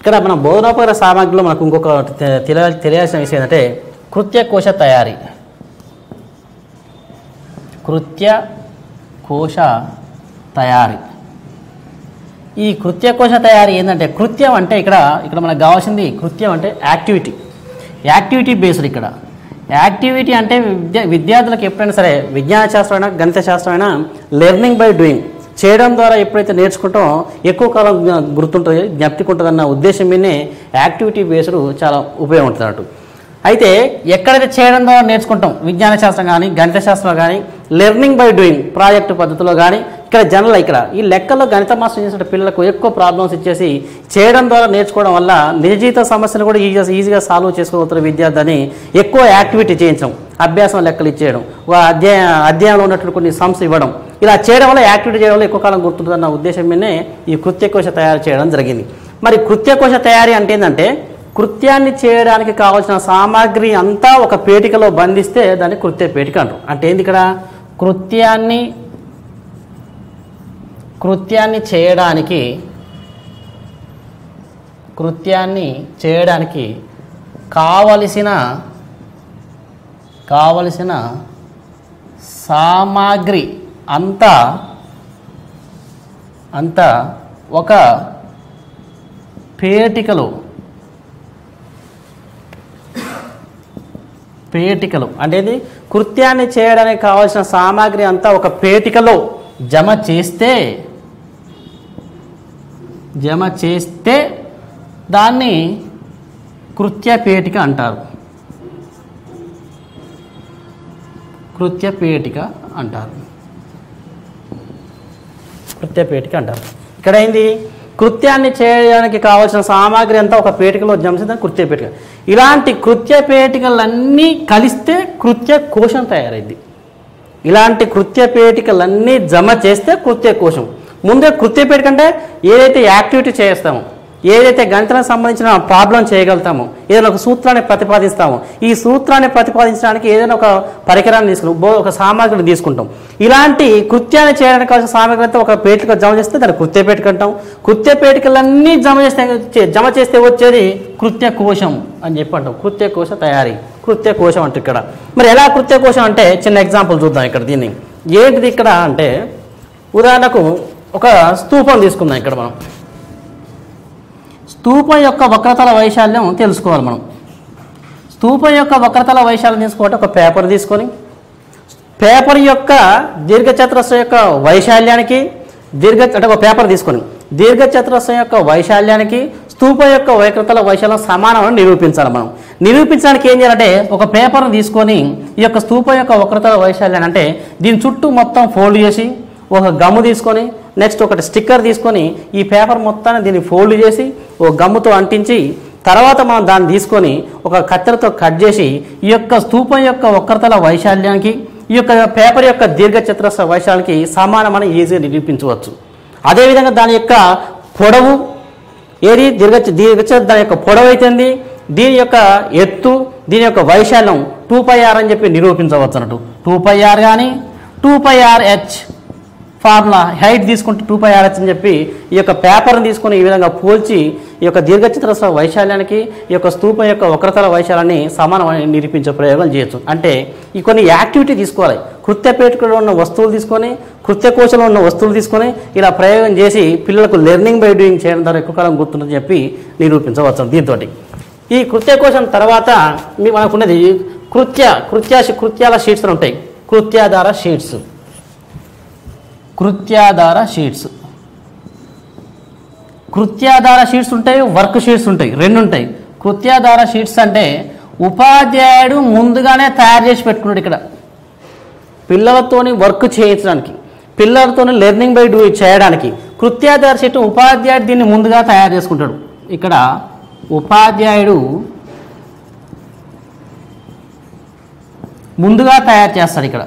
ఇక్కడ మన బోధనోపకరణ సామాగ్రిలో మనకు ఇంకొక తెలియాల్సిన విషయం ఏంటంటే కృత్యకోశ తయారీ. కృత్యకోశ తయారీ. ఈ కృత్యకోశ తయారీ ఏంటంటే కృత్యం అంటే ఇక్కడ మనకు కావాల్సింది కృత్యం అంటే యాక్టివిటీ బేస్డ్. ఇక్కడ యాక్టివిటీ అంటే విద్యార్థులకు ఎప్పుడైనా సరే విజ్ఞాన శాస్త్రమైనా గణిత శాస్త్రమైనా లెర్నింగ్ బై డూయింగ్ చేయడం ద్వారా ఎప్పుడైతే నేర్చుకుంటామో ఎక్కువ కాలం గుర్తుంటుంది, జ్ఞప్తికి ఉంటుందన్న ఉద్దేశం మీదనే యాక్టివిటీ బేస్డ్ చాలా ఉపయోగం ఉంటుంది అన్నట్టు. అయితే ఎక్కడైతే చేయడం ద్వారా నేర్చుకుంటాం విజ్ఞాన శాస్త్రం కానీ గణిత శాస్త్రం కానీ లెర్నింగ్ బై డూయింగ్ ప్రాజెక్టు పద్ధతిలో కానీ ఇక్కడ ఈ లెక్కల్లో గణిత మాస్టర్ చేసిన పిల్లలకు ఎక్కువ ప్రాబ్లమ్స్ ఇచ్చేసి చేయడం ద్వారా నేర్చుకోవడం వల్ల నిజ జీవిత సమస్యలు కూడా ఈజీగా సాల్వ్ చేసుకోగలుగుతారు విద్యార్థిని ఎక్కువ యాక్టివిటీ చేయించడం, అభ్యాసం లెక్కలు ఇచ్చేయడం, అధ్యాయంలో ఉన్నటువంటి కొన్ని సమ్స్ ఇవ్వడం, ఇలా చేయడం వల్ల యాక్టివిటీ చేయడం వల్ల ఎక్కువ కాలం గుర్తుంటుందన్న ఉద్దేశం మీదనే ఈ కృత్యకోశ తయారు చేయడం జరిగింది. మరి కృత్యకోశ తయారీ అంటే ఏంటంటే కృత్యాన్ని చేయడానికి కావాల్సిన సామాగ్రి అంతా ఒక పేటికలో బంధిస్తే దాన్ని కృత్య పేటిక అంటారు. అంటే ఏంది ఇక్కడ కృత్యాన్ని చేయడానికి కావలసిన సామాగ్రి అంతా ఒక పేటికలు అంటే కృత్యాన్ని చేయడానికి కావాల్సిన సామాగ్రి అంతా ఒక పేటికలో జమ చేస్తే దాన్ని కృత్య పేటిక అంటారు. ఇక్కడ ఏంది కృత్యాన్ని చేయడానికి కావాల్సిన సామాగ్రి అంతా ఒక పేటికలో జమ చేస్తే కృత్య పేటిక. ఇలాంటి కృత్య పేటికలన్నీ కలిస్తే కృత్య కోశం తయారైంది. ఇలాంటి కృత్య పేటికలన్నీ జమ చేస్తే కృత్య కోశం. ముందే కృత్య పేటిక అంటే ఏదైతే యాక్టివిటీ చేస్తామో, ఏదైతే గణితానికి సంబంధించిన ప్రాబ్లం చేయగలుగుతామో, ఏదైనా ఒక సూత్రాన్ని ప్రతిపాదిస్తామో, ఈ సూత్రాన్ని ప్రతిపాదించడానికి ఏదైనా ఒక పరికరాన్ని తీసుకుంటాం, ఒక సామాగ్రిని తీసుకుంటాం. ఇలాంటి కృత్యాన్ని చేయడానికి కావాల్సిన సామాగ్రి అంతా ఒక పేటిక జమ చేస్తే దాన్ని కృత్య పేటిక అంటాం. కృత్య పేటికలన్నీ జమ చేస్తే వచ్చేది కృత్య కోశం అని చెప్పి అంటాం. కృత్య కోశ తయారీ, కృత్య కోశం అంటే ఇక్కడ మరి ఎలా కృత్య కోశం అంటే చిన్న ఎగ్జాంపుల్ చూద్దాం. ఇక్కడ దీన్ని ఏంటిది ఇక్కడ అంటే ఉదాహరణకు ఒక స్తూపం తీసుకుందాం. ఇక్కడ మనం స్తూపం యొక్క వక్రతల వైశాల్యం తెలుసుకోవాలి. మనం స్తూపం యొక్క వక్రతల వైశాల్యం తీసుకోవాలంటే ఒక పేపర్ తీసుకొని పేపర్ యొక్క దీర్ఘచతురస్రం యొక్క వైశాల్యానికి అంటే ఒక పేపర్ తీసుకొని దీర్ఘచతురస్రం యొక్క వైశాల్యానికి స్తూపం యొక్క వక్రతల వైశాల్యం సమానమని నిరూపించాలి. మనం నిరూపించడానికి ఏం చేయాలంటే ఒక పేపర్ని తీసుకొని ఈ యొక్క స్తూపం యొక్క వక్రతల వైశాల్యాన్ని అంటే దీని చుట్టూ మొత్తం ఫోల్డ్ చేసి ఒక గమ్ము తీసుకొని నెక్స్ట్ ఒకటి స్టిక్కర్ తీసుకొని ఈ పేపర్ మొత్తాన్ని దీన్ని ఫోల్డ్ చేసి ఒక గమ్ముతో అంటించి తర్వాత మనం దాన్ని తీసుకొని ఒక కత్తెరతో కట్ చేసి ఈ యొక్క స్తూపం యొక్క వక్రతల వైశాల్యానికి ఈ యొక్క పేపర్ యొక్క దీర్ఘచతురస్ర వైశాల్యానికి సమానమని ఈజీగా నిరూపించవచ్చు. అదేవిధంగా దాని యొక్క పొడవు ఏది దాని యొక్క పొడవు అయితేంది, దీని యొక్క ఎత్తు, దీని యొక్క వైశాల్యం 2πr అని చెప్పి నిరూపించవచ్చు అన్నట్టు. 2πr కానీ 2πrh ఫార్ములా హైట్ తీసుకుంటే 2πrh అని చెప్పి ఈ యొక్క పేపర్ని తీసుకొని ఈ విధంగా పోల్చి ఈ యొక్క దీర్ఘచతురస్ర వైశాల్యానికి ఈ యొక్క స్తూపం యొక్క వక్రతల వైశాల్యాన్ని సమానమని నిరూపించే ప్రయోగాలు చేయొచ్చు. అంటే ఈ కొన్ని యాక్టివిటీ తీసుకోవాలి. కృత్యపేటికలో ఉన్న వస్తువులు తీసుకొని కృత్యకోశంలో ఉన్న వస్తువులు తీసుకొని ఇలా ప్రయోగం చేసి పిల్లలకు లెర్నింగ్ బై డూయింగ్ చేయడం ద్వారా ఎక్కువ కాలం గుర్తుందని చెప్పి నిరూపించవచ్చు. దీంతో ఈ కృత్యకోశం తర్వాత మనకున్నది కృత్యాల షీట్స్ ఉంటాయి. కృత్యాధార షీట్స్ ఉంటాయి, వర్క్ షీట్స్ ఉంటాయి, రెండు ఉంటాయి. కృత్యాధార షీట్స్ అంటే ఉపాధ్యాయుడు ముందుగానే తయారు చేసి పెట్టుకున్నాడు. ఇక్కడ పిల్లలతోని వర్క్ చేయించడానికి, పిల్లలతోని లెర్నింగ్ బై డూయింగ్ చేయడానికి కృత్యాధార షీట్ ఉపాధ్యాయుడు దీన్ని ముందుగా తయారు చేసుకుంటాడు. ఇక్కడ ఉపాధ్యాయుడు ముందుగా తయారు చేస్తాడు. ఇక్కడ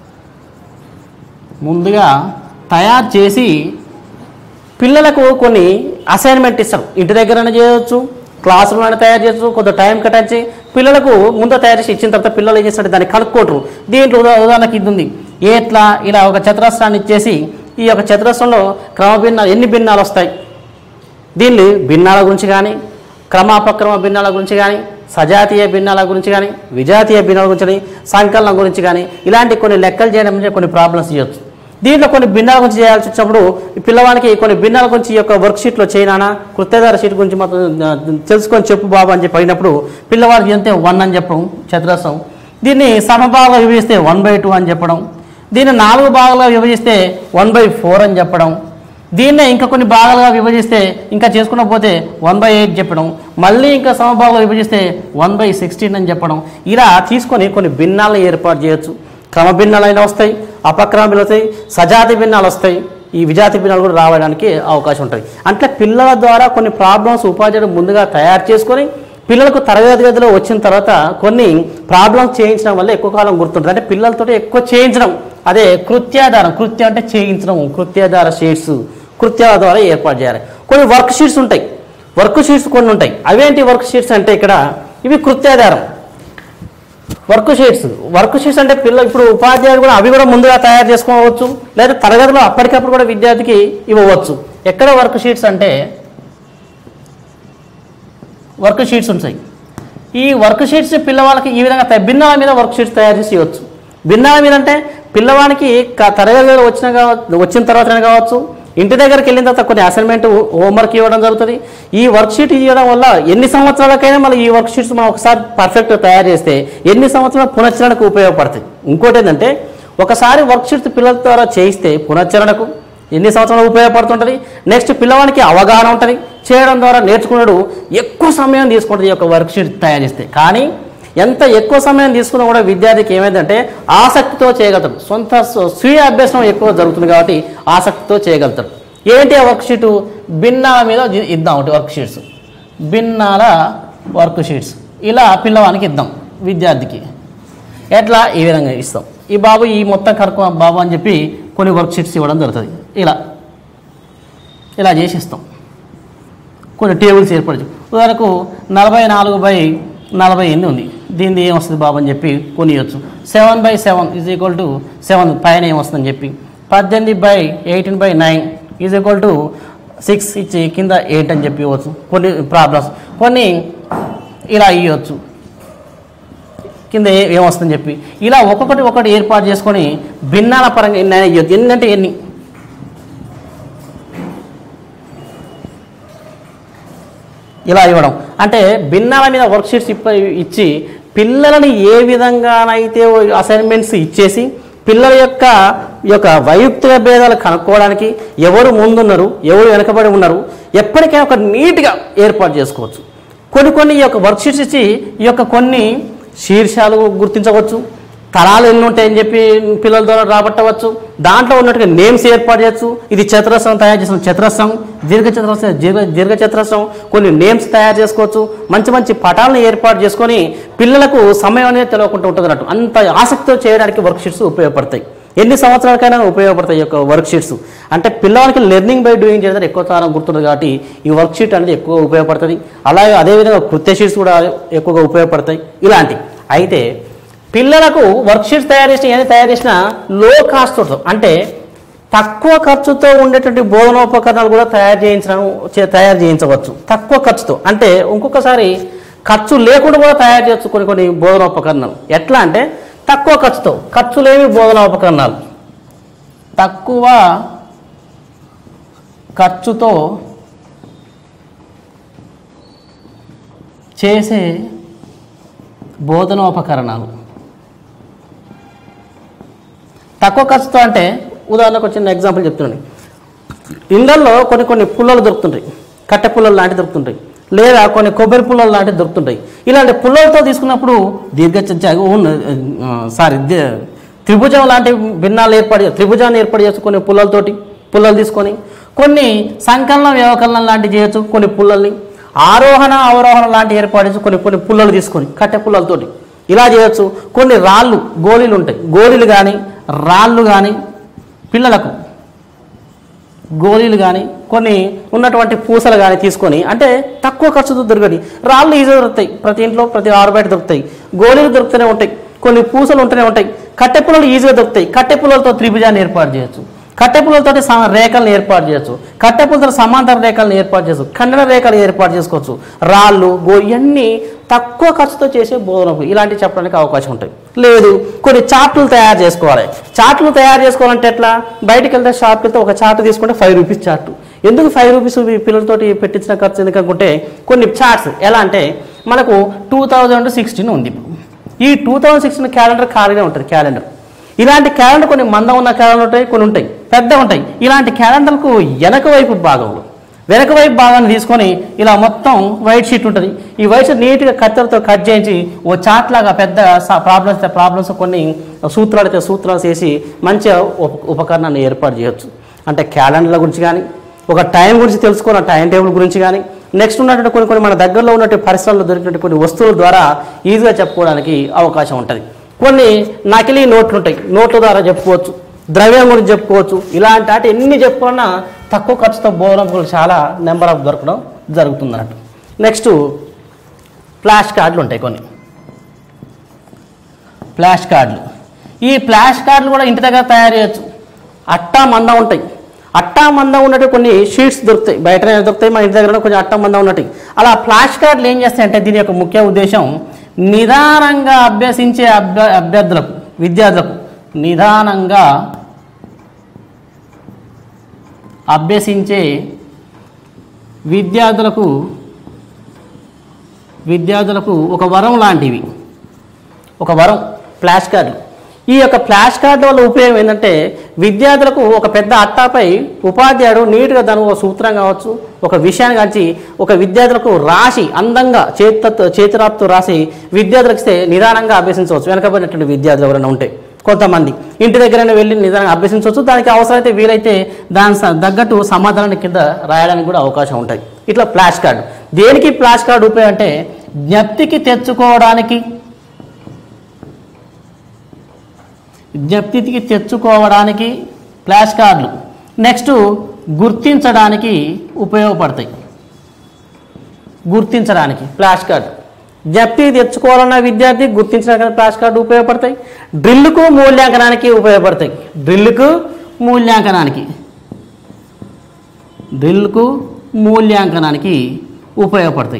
ముందుగా తయారు చేసి పిల్లలకు కొన్ని అసైన్మెంట్ ఇస్తాడు. ఇంటి దగ్గరైనా చేయవచ్చు, క్లాస్ రూమ్లో తయారు చేయవచ్చు. కొంత టైం కేటాయించి పిల్లలకు ముందు తయారు చేసి ఇచ్చిన తర్వాత పిల్లలు ఏం చేస్తారు, దాన్ని కనుక్కోటరు. దీంట్లో ఉదాహరణకి ఇది ఉంది. ఎట్లా ఇలా ఒక చతురస్రాన్ని ఇచ్చేసి ఈ యొక్క చతురస్రంలో ఎన్ని భిన్నాలు వస్తాయి, దీన్ని భిన్నాల గురించి కానీ, క్రమాపక్రమ భిన్నాల గురించి కానీ, సజాతీయ భిన్నాల గురించి కానీ, విజాతీయ భిన్నాల గురించి కానీ, సంకలనం గురించి కానీ, ఇలాంటి కొన్ని లెక్కలు చేయడం నుంచి కొన్ని ప్రాబ్లమ్స్ చేయొచ్చు. దీంట్లో కొన్ని భిన్నాల గురించి చేయాల్సి వచ్చినప్పుడు పిల్లవానికి కొన్ని భిన్నాల గురించి ఈ యొక్క వర్క్షీట్లో చేయనా, కృత్యధార షీట్ గురించి మొత్తం తెలుసుకొని చెప్పు బాబు అని చెప్పి అయినప్పుడు పిల్లవాడికి ఎంత 1 అని చెప్పడం చతురస్రం. దీన్ని సమభాగాలుగా విభజిస్తే 1/2 అని చెప్పడం, దీన్ని 4 భాగాలుగా విభజిస్తే 1/4 అని చెప్పడం, దీన్నే ఇంకా కొన్ని భాగాలుగా విభజిస్తే ఇంకా చేసుకున్న పోతే 1/8 చెప్పడం, మళ్ళీ ఇంకా సమభాగాలుగా విభజిస్తే 1/16 అని చెప్పడం. ఇలా తీసుకొని కొన్ని భిన్నాలను ఏర్పాటు చేయొచ్చు. క్రమ భిన్నాలైనా వస్తాయి, అపక్రమ భిన్నాలు వస్తాయి, సజాతి భిన్నాలు వస్తాయి, ఈ విజాతి భిన్నాలు కూడా రావడానికి అవకాశం ఉంటుంది. అంటే పిల్లల ద్వారా కొన్ని ప్రాబ్లమ్స్ ఉపాధ్యాయుడు ముందుగా తయారు చేసుకొని పిల్లలకు తరగతి గదిలో వచ్చిన తర్వాత కొన్ని ప్రాబ్లమ్స్ చేయించడం వల్ల ఎక్కువ కాలం గుర్తుంటుంది. అంటే పిల్లలతో ఎక్కువ చేయించడం, అదే కృత్యాధారం. కృత్య అంటే చేయించడం, కృత్యాధార షీట్స్ కృత్యాల ద్వారా ఏర్పాటు చేయాలి. కొన్ని వర్క్ షీట్స్ ఉంటాయి, వర్క్ షీట్స్ కొన్ని ఉంటాయి. అవేంటి వర్క్ షీట్స్ అంటే ఇక్కడ ఇవి కృత్యాధారం వర్క్ షీట్స్ అంటే ఇప్పుడు ఉపాధ్యాయుడు కూడా అవి కూడా ముందుగా తయారు చేసుకోవచ్చు, లేదా తరగతిలో అప్పటికప్పుడు కూడా విద్యార్థికి ఇవ్వవచ్చు. ఎక్కడ వర్క్ షీట్స్ అంటే వర్క్ షీట్స్ ఉంటాయి. ఈ వర్క్ షీట్స్ పిల్లవాళ్ళకి ఈ విధంగా భిన్నాల మీద వర్క్ షీట్స్ తయారు చేసి ఇవ్వచ్చు. భిన్నాల మీద అంటే పిల్లవానికి తరగతిలో వచ్చిన తర్వాత కావచ్చు, ఇంటి దగ్గరికి వెళ్ళిన తర్వాత కొన్ని అసైన్మెంట్ హోంవర్క్ ఇవ్వడం జరుగుతుంది. ఈ వర్క్ షీట్ ఇవ్వడం వల్ల ఎన్ని సంవత్సరాలకైనా మళ్ళీ ఈ వర్క్ షీట్స్ మనం ఒకసారి పర్ఫెక్ట్గా తయారు చేస్తే ఎన్ని సంవత్సరాల పునశ్చరణకు ఉపయోగపడతాయి. ఇంకోటి ఏంటంటే ఒకసారి వర్క్ షీట్స్ పిల్లల ద్వారా చేయిస్తే పునశ్చరణకు ఎన్ని సంవత్సరాలు ఉపయోగపడుతుంటుంది. నెక్స్ట్ పిల్లవానికి అవగాహన ఉంటుంది, చేయడం ద్వారా నేర్చుకున్నాడు ఎక్కువ సమయం తీసుకుంటుంది ఈ యొక్క వర్క్ షీట్ తయారు చేస్తే. కానీ ఎంత ఎక్కువ సమయం తీసుకున్నా కూడా విద్యార్థికి ఏమైందంటే ఆసక్తితో చేయగలుగుతాడు. సొంత స్వీయ అభ్యాసం ఎక్కువ జరుగుతుంది కాబట్టి ఆసక్తితో చేయగలుగుతాడు. ఏంటి ఆ వర్క్ షీటు? భిన్నాల మీద ఇద్దాం. ఒకటి వర్క్ షీట్స్, భిన్నాల వర్క్ షీట్స్ ఇలా పిల్లవానికి ఇద్దాం విద్యార్థికి. ఎట్లా? ఈ విధంగా ఇస్తాం. ఈ బాబు ఈ మొత్తం కనుక్కో బాబు అని చెప్పి కొన్ని వర్క్ షీట్స్ ఇవ్వడం జరుగుతుంది. ఇలా చేసి ఇస్తాం. కొన్ని టేబుల్స్ ఏర్పరచు. ఉదాహరణకు 44/48 ఉంది. దీనిది ఏం వస్తుంది బాబు అని చెప్పి కొనియొచ్చు. 7/7 = 7 పైన ఏమొస్తుందని చెప్పి 18/18/9 = 6 ఇచ్చి కింద 8 అని చెప్పి ఇవ్వచ్చు. కొన్ని ప్రాబ్లమ్స్ కొన్ని ఇలా ఇవ్వచ్చు, కింద ఏమొస్తుందని చెప్పి ఇలా ఒక్కొక్కటి ఏర్పాటు చేసుకొని భిన్నాల పరంగా ఎన్ని ఇవ్వచ్చు. ఎన్ని అంటే ఎన్ని ఇలా ఇవ్వడం అంటే భిన్నాల మీద వర్క్ షీట్స్ ఇచ్చి పిల్లలని ఏ విధంగానైతే అసైన్మెంట్స్ ఇచ్చేసి పిల్లల యొక్క వైయక్తిక భేదాలు కనుక్కోవడానికి ఎవరు ముందున్నారు, ఎవరు వెనకబడి ఉన్నారు ఎప్పటికైనా ఒక నీట్గా ఏర్పాటు చేసుకోవచ్చు. కొన్ని ఈ యొక్క వర్క్ షీట్స్ ఇచ్చి ఈ యొక్క కొన్ని శీర్షాలు గుర్తించవచ్చు, తరాలు ఎన్ని ఉంటాయని చెప్పి పిల్లల ద్వారా రాబట్టవచ్చు. దాంట్లో ఉన్నట్టుగా నేమ్స్ ఏర్పాటు చేయొచ్చు. ఇది చతురస్రం తయారు చేసిన చతురస్రం, దీర్ఘ చతురస్రం కొన్ని నేమ్స్ తయారు చేసుకోవచ్చు. మంచి పటాలను ఏర్పాటు చేసుకొని పిల్లలకు సమయం అనేది తెలియకుండా ఉంటుంది అన్నట్టు. అంత ఆసక్తితో చేయడానికి వర్క్ షీట్స్ ఉపయోగపడతాయి. ఎన్ని సంవత్సరాలకైనా ఉపయోగపడతాయి ఈ యొక్క వర్క్ షీట్స్. అంటే పిల్లలకి లెర్నింగ్ బై డూయింగ్ చేయడం ఎక్కువ కాలం గుర్తుంది కాబట్టి ఈ వర్క్ షీట్ అనేది ఎక్కువ ఉపయోగపడుతుంది. అలాగే అదేవిధంగా కృత్య షీట్స్ కూడా ఎక్కువగా ఉపయోగపడతాయి. ఇలాంటి అయితే పిల్లలకు వర్క్ షీట్స్ తయారు చేసినా లో కాస్ట్ అంటే తక్కువ ఖర్చుతో ఉండేటువంటి బోధనోపకరణాలు కూడా తయారు చేయించవచ్చు. తక్కువ ఖర్చుతో అంటే ఇంకొకసారి ఖర్చు లేకుండా కూడా తయారు చేయవచ్చు కొన్ని బోధనోపకరణాలు. ఎట్లా అంటే తక్కువ ఖర్చు లేని బోధనోపకరణాలు, తక్కువ ఖర్చుతో చేసే బోధనోపకరణాలు. తక్కువ ఖర్చుతో అంటే ఉదాహరణకు చిన్న ఎగ్జాంపుల్ చెప్తున్నాను. ఇళ్ళల్లో కొన్ని పుల్లలు దొరుకుతుంటాయి, కట్టె పుల్లలు లాంటివి దొరుకుతుంటాయి, లేదా కొన్ని కొబ్బరి పుల్లలు లాంటివి దొరుకుతుంటాయి. ఇలాంటి పుల్లలతో తీసుకున్నప్పుడు త్రిభుజం లాంటి భిన్నాలు త్రిభుజాన్ని ఏర్పాటు చేయొచ్చు. కొన్ని పుల్లలు తీసుకొని కొన్ని సంకలనం వ్యవకలనం లాంటివి చేయొచ్చు. కొన్ని పుల్లల్ని ఆరోహణ అవరోహణ లాంటివి ఏర్పాటు చేయొచ్చు. కొన్ని పుల్లలు తీసుకొని కట్టె పుల్లలతోటి ఇలా చేయొచ్చు. కొన్ని గోళీలు ఉంటాయి, గోళీలు కానీ రాళ్ళు కానీ పిల్లలకు గోళీలు కానీ కొన్ని ఉన్నటువంటి పూసలు కానీ తీసుకొని అంటే తక్కువ ఖర్చుతో దొరకని రాళ్ళు ఈజీగా దొరుకుతాయి. ప్రతి ఇంట్లో ప్రతి ఆరుబయట దొరుకుతాయి. గోళీలు దొరుకుతూనే ఉంటాయి, కొన్ని పూసలు ఉంటూనే ఉంటాయి. కట్టె పుల్లలు ఈజీగా దొరుకుతాయి. కట్టె పుల్లలతో త్రిభుజాన్ని ఏర్పాటు చేయొచ్చు. కట్టెపుల్లతో రేఖలను ఏర్పాటు చేయొచ్చు, కట్టెపుల్లతో సమాంతర రేఖలను ఏర్పాటు చేయొచ్చు, ఖండన రేఖలు ఏర్పాటు చేసుకోవచ్చు, రాళ్ళు ఇవన్నీ తక్కువ ఖర్చుతో చేసే బోధనకు ఇలాంటివి చెప్పడానికి అవకాశం ఉంటుంది. లేదు కొన్ని చార్టులు తయారు చేసుకోవాలి. చార్టులు తయారు చేసుకోవాలంటే ఎట్లా? బయటికి వెళ్తే షాప్కి వెళ్తే ఒక చార్ట్ తీసుకుంటే 5 రూపీస్ చార్టు. ఎందుకు 5 రూపీస్ పిల్లలతోటి పెట్టించిన ఖర్చు ఎందుకంటే కొన్ని చార్ట్స్ ఎలా అంటే మనకు 2016 ఉంది. ఈ 2016 క్యాలెండర్ ఖాళీగా ఉంటుంది. క్యాలెండర్ ఇలాంటి క్యాలెండర్ కొన్ని మందం ఉన్న క్యాలెండర్ ఉంటాయి, కొన్ని ఉంటాయి పెద్ద ఉంటాయి. ఇలాంటి క్యాలెండర్కు వెనక వైపు భాగాన్ని తీసుకొని ఇలా మొత్తం వైట్ షీట్ ఉంటుంది. ఈ వైట్ షీట్ నీట్గా కత్తెరతో కట్ చేయించి ఓ చార్ట్ లాగా పెద్ద ప్రాబ్లమ్స్ కొన్ని సూత్రాలు చేసి మంచిగా ఉపకరణాన్ని ఏర్పాటు చేయొచ్చు. అంటే క్యాలెండర్ల గురించి కానీ, ఒక టైం గురించి తెలుసుకున్న టైం టేబుల్ గురించి కానీ, నెక్స్ట్ ఉన్నటువంటి కొన్ని మన దగ్గరలో ఉన్నటువంటి పరిసరాల్లో దొరికినటువంటి కొన్ని వస్తువుల ద్వారా ఈజీగా చెప్పుకోవడానికి అవకాశం ఉంటుంది. కొన్ని నకిలీ నోట్లు ఉంటాయి, నోట్ల ద్వారా చెప్పుకోవచ్చు, ద్రవ్యం గురించి చెప్పుకోవచ్చు. ఇలాంటి వాటి ఎన్ని చెప్పుకున్నా తక్కువ ఖర్చుతో బోధనలు చాలా నెంబర్ ఆఫ్ దొరకడం జరుగుతుంది అన్నట్టు. నెక్స్ట్ ఫ్లాష్ కార్డులు ఉంటాయి. కొన్ని ఫ్లాష్ కార్డులు, ఈ ఫ్లాష్ కార్డులు కూడా ఇంటి దగ్గర తయారు చేయొచ్చు. అట్టా మందం ఉంటాయి. అట్టా మందం ఉన్నట్టు కొన్ని షీట్స్ దొరుకుతాయి, బయటనే దొరుకుతాయి, మన ఇంటి దగ్గర కొంచెం అట్టా మందం ఉన్నట్టు. అలా ఫ్లాష్ కార్డులు ఏం చేస్తాయంటే దీని యొక్క ముఖ్య ఉద్దేశం నిదానంగా అభ్యసించే విద్యార్థులకు నిదానంగా అభ్యసించే విద్యార్థులకు ఒక వరం లాంటివి, ఒక వరం ఫ్లాష్ కార్డులు. ఈ యొక్క ఫ్లాష్ కార్డు వల్ల ఉపయోగం ఏంటంటే విద్యార్థులకు ఒక పెద్ద అట్టాపై ఉపాధ్యాయుడు నీట్గా దాని ఒక సూత్రం కావచ్చు, ఒక విషయాన్ని కాంచి ఒక విద్యార్థులకు రాసి అందంగా చేతిరాపుతో రాసి విద్యార్థులకు ఇస్తే నిదానంగా అభ్యసించవచ్చు. వెనకబడినటువంటి విద్యార్థులు ఎవరైనా ఉంటే కొంతమంది ఇంటి దగ్గరైనా వెళ్ళి నిదానంగా అభ్యసించవచ్చు. దానికి అవసరమైతే వీలైతే దాని తగ్గట్టు సమాధానాన్ని కింద రాయడానికి కూడా అవకాశం ఉంటుంది. ఇట్లా ఫ్లాష్ కార్డు. దేనికి ఫ్లాష్ కార్డు ఉపయోగం అంటే జ్ఞప్తికి తెచ్చుకోవడానికి ఫ్లాష్ కార్డులు. నెక్స్ట్ గుర్తించడానికి ఉపయోగపడతాయి. గుర్తించడానికి ఫ్లాష్ కార్డు, జ్ఞప్తి తెచ్చుకోవాలన్న విద్యార్థి గుర్తించడానికి ఫ్లాష్ కార్డు ఉపయోగపడతాయి. డ్రిల్కు మూల్యాంకనానికి ఉపయోగపడతాయి. డ్రిల్కు మూల్యాంకనానికి ఉపయోగపడతాయి.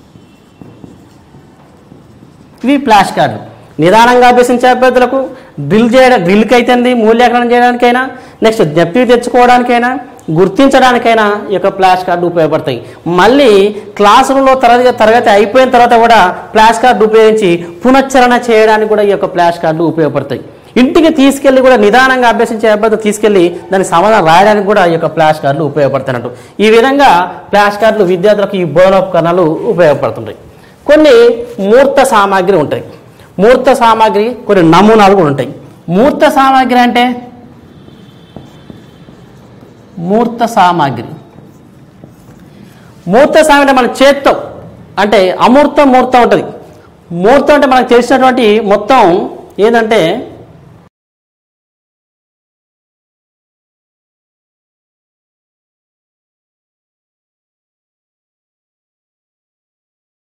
ఇవి ఫ్లాష్ కార్డు. నిదానంగా అభ్యసించే అభ్యర్థులకు డ్రిల్కి అయితే మూల్యాంకనం చేయడానికైనా, నెక్స్ట్ జ్ఞప్తి తెచ్చుకోవడానికైనా, గుర్తించడానికైనా ఈ యొక్క ఫ్లాష్ కార్డు ఉపయోగపడతాయి. మళ్ళీ క్లాస్ రూమ్లో తరగతి అయిపోయిన తర్వాత కూడా ఫ్లాష్ కార్డు ఉపయోగించి పునశ్చరణ చేయడానికి కూడా ఈ యొక్క ఫ్లాష్ కార్డు ఉపయోగపడతాయి. ఇంటికి తీసుకెళ్ళి కూడా నిదానంగా అభ్యసించే అభ్యర్థులు తీసుకెళ్ళి దానికి సమాధానం రాయడానికి కూడా ఈ యొక్క ఫ్లాష్ కార్డులు ఉపయోగపడుతున్నట్టు. ఈ విధంగా ఫ్లాష్ కార్డులు విద్యార్థులకు ఈ బోధనోపకరణాలు ఉపయోగపడుతుంటాయి. కొన్ని మూర్త సామాగ్రి ఉంటాయి. మూర్త సామాగ్రి కొన్ని నమూనాలు కూడా ఉంటాయి. మూర్త సామాగ్రి అంటే మన చేత్తో అంటే అమూర్తం మూర్తం ఉంటుంది. మూర్తం అంటే మనకు తెలిసినటువంటి మొత్తం ఏంటంటే